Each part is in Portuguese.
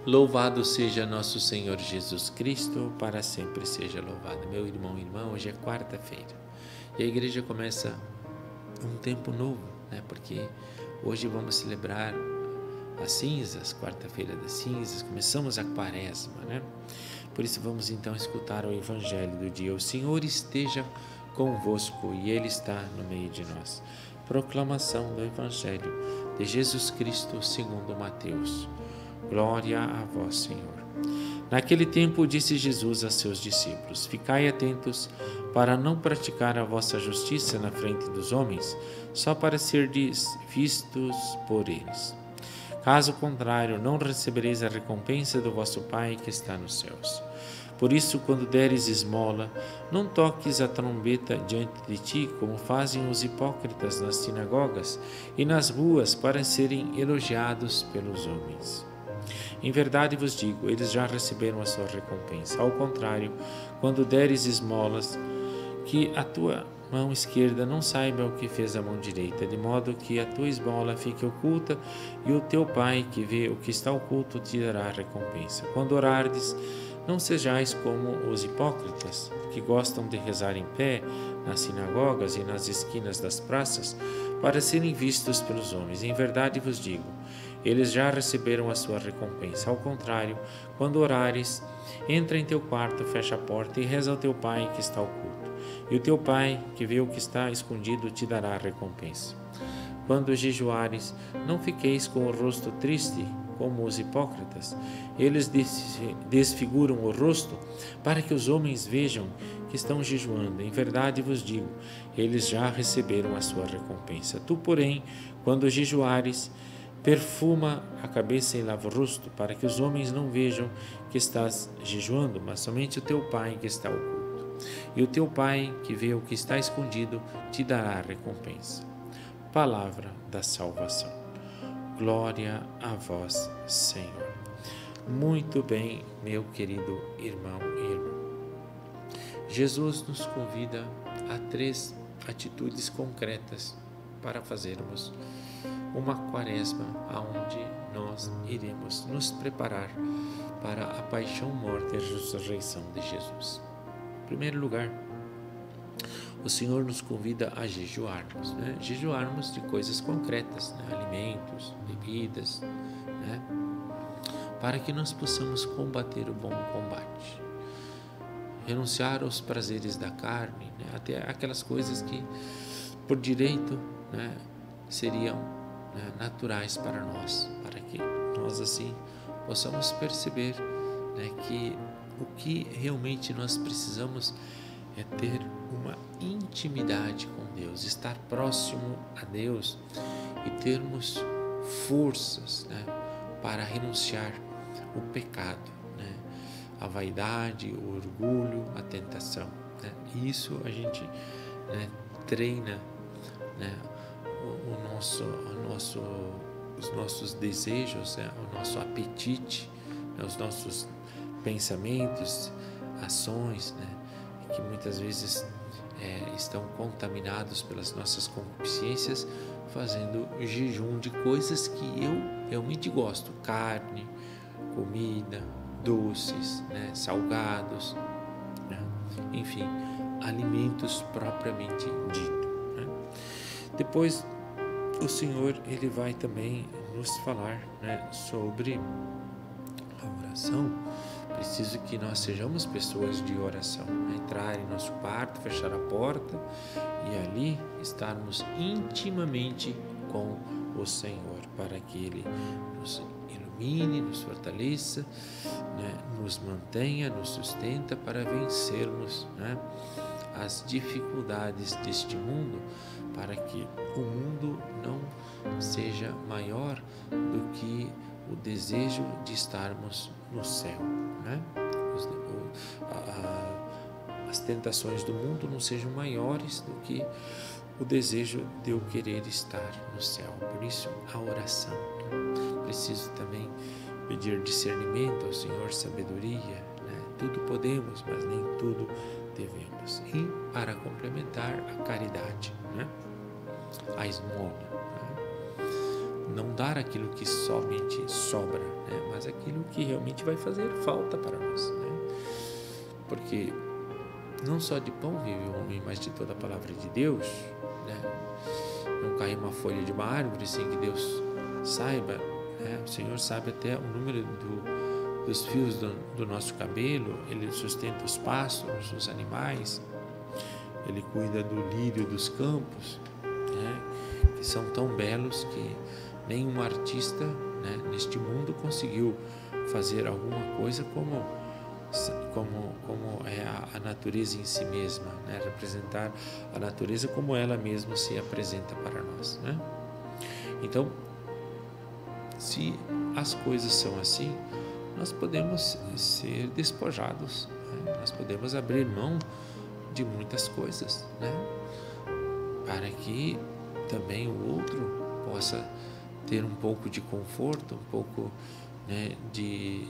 Louvado seja nosso Senhor Jesus Cristo, para sempre seja louvado. Meu irmão e irmã, hoje é quarta-feira e a igreja começa um tempo novo, né? Porque hoje vamos celebrar as cinzas, quarta-feira das cinzas, começamos a quaresma, né? Por isso vamos então escutar o evangelho do dia. O Senhor esteja convosco e Ele está no meio de nós. Proclamação do evangelho de Jesus Cristo segundo Mateus. Glória a vós, Senhor. Naquele tempo disse Jesus a seus discípulos: Ficai atentos para não praticar a vossa justiça na frente dos homens, só para serdes vistos por eles. Caso contrário, não recebereis a recompensa do vosso Pai que está nos céus. Por isso, quando deres esmola, não toques a trombeta diante de ti, como fazem os hipócritas nas sinagogas e nas ruas, para serem elogiados pelos homens. Em verdade vos digo, eles já receberam a sua recompensa. Ao contrário, quando deres esmolas, que a tua mão esquerda não saiba o que fez a mão direita, de modo que a tua esmola fique oculta, e o teu Pai, que vê o que está oculto, te dará a recompensa. Quando orardes, não sejais como os hipócritas, que gostam de rezar em pé nas sinagogas e nas esquinas das praças, para serem vistos pelos homens. Em verdade vos digo, eles já receberam a sua recompensa. Ao contrário, quando orares, entra em teu quarto, fecha a porta e reza ao teu Pai que está oculto. E o teu Pai, que vê o que está escondido, te dará a recompensa. Quando jejuares, não fiqueis com o rosto triste, como os hipócritas. Eles desfiguram o rosto para que os homens vejam que estão jejuando. Em verdade vos digo, eles já receberam a sua recompensa. Tu, porém, quando jejuares, perfuma a cabeça e lava o rosto, para que os homens não vejam que estás jejuando, mas somente o teu Pai que está oculto. E o teu Pai, que vê o que está escondido, te dará a recompensa. Palavra da salvação. Glória a vós, Senhor. Muito bem, meu querido irmão e irmã. Jesus nos convida a 3 atitudes concretas para fazermos uma quaresma onde nós iremos nos preparar para a paixão, morte e ressurreição de Jesus. Em primeiro lugar, o Senhor nos convida a jejuarmos, né? Jejuarmos de coisas concretas, né? Alimentos, bebidas, né? Para que nós possamos combater o bom combate. Renunciar aos prazeres da carne, né? Até aquelas coisas que, por direito, né, seriam, né, naturais para nós, para que nós assim possamos perceber, né, que o que realmente nós precisamos é ter uma intimidade com Deus, estar próximo a Deus e termos forças, né, para renunciar o pecado, né, a vaidade, o orgulho, a tentação, né. Isso a gente, né, treina, né, os nossos desejos, né, o nosso apetite, né, os nossos pensamentos, ações, né, que muitas vezes estão contaminados pelas nossas concupiscências, fazendo jejum de coisas que eu realmente gosto: carne, comida, doces, né, salgados, né, enfim, alimentos propriamente dito, né. Depois, o Senhor ele vai também nos falar, né, sobre a oração. Preciso que nós sejamos pessoas de oração, né? Entrar em nosso quarto, fechar a porta e ali estarmos intimamente com o Senhor, para que Ele nos ilumine, nos fortaleça, né, nos mantenha, nos sustenta para vencermos, né, as dificuldades deste mundo, para que o mundo não seja maior do que o desejo de estarmos no céu, né? As tentações do mundo não sejam maiores do que o desejo de eu querer estar no céu. Por isso, a oração. Preciso também pedir discernimento ao Senhor, sabedoria, né? Tudo podemos, mas nem tudo devemos. E, para complementar, a caridade, né? A esmola, né? não dar aquilo que somente sobra, né? Mas aquilo que realmente vai fazer falta para nós, né? Porque não só de pão vive o homem, mas de toda a palavra de Deus, né? Não cai uma folha de uma árvore sem que Deus saiba, né? O Senhor sabe até o número dos fios do nosso cabelo. Ele sustenta os pássaros, os animais. Ele cuida do lírio dos campos, né? Que são tão belos que nenhum artista, né, neste mundo conseguiu fazer alguma coisa como é a natureza em si mesma, né? Representar a natureza como ela mesma se apresenta para nós, né? Então, se as coisas são assim, nós podemos ser despojados, né? Nós podemos abrir mão de muitas coisas, né? Para que também o outro possa ter um pouco de conforto, um pouco, né, de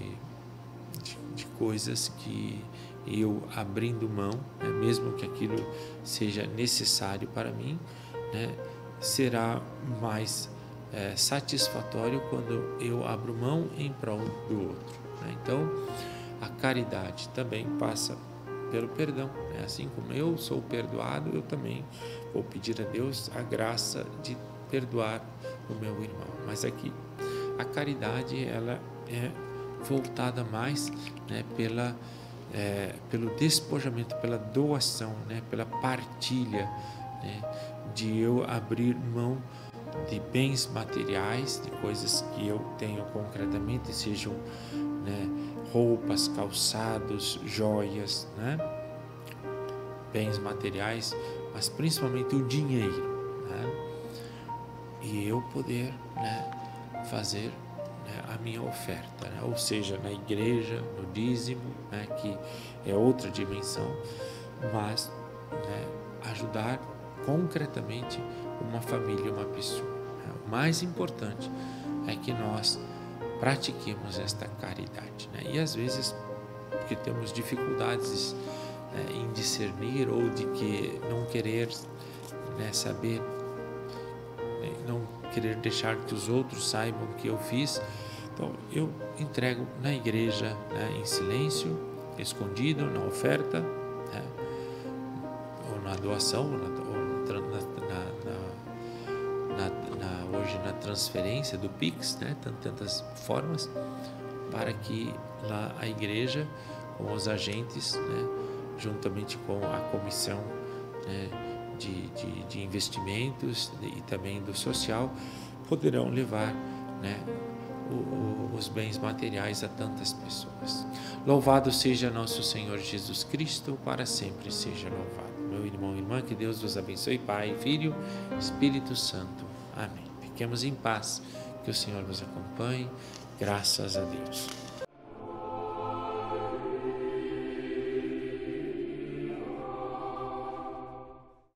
coisas que eu abrindo mão, né, mesmo que aquilo seja necessário para mim, né, será mais satisfatório quando eu abro mão em prol do outro, né? Então, a caridade também passa pelo perdão, né? Assim como eu sou perdoado, eu também vou pedir a Deus a graça de perdoar o meu irmão. Mas aqui, a caridade, ela é voltada mais, né, pelo despojamento, pela doação, né, pela partilha, né, de eu abrir mão de bens materiais, de coisas que eu tenho concretamente, sejam, né, roupas, calçados, joias, né, bens materiais, mas principalmente o dinheiro, né, e eu poder, né, fazer, né, a minha oferta, né, ou seja, na igreja, no dízimo, né, que é outra dimensão, mas, né, ajudar concretamente uma família, uma pessoa, né? O mais importante é que nós pratiquemos esta caridade, né? E às vezes, porque temos dificuldades, né, em discernir, ou de que não querer, né, saber, né, não querer deixar que os outros saibam o que eu fiz, então eu entrego na igreja, né, em silêncio, escondido, na oferta, né, ou na doação, hoje na transferência do Pix, né, tantas formas, para que lá a igreja, com os agentes, né, juntamente com a comissão, né, de investimentos e também do social, poderão levar, né, os bens materiais a tantas pessoas. Louvado seja nosso Senhor Jesus Cristo, para sempre seja louvado. Meu irmão e irmã, que Deus vos abençoe, Pai, Filho, Espírito Santo. Amém. Fiquemos em paz, que o Senhor vos acompanhe. Graças a Deus.